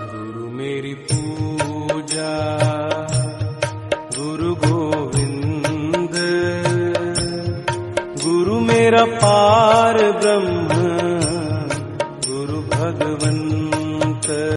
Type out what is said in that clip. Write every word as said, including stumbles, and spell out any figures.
गुरु मेरी पूजा गुरु गोविंद, गुरु मेरा पार ब्रह्म गुरु भगवंत।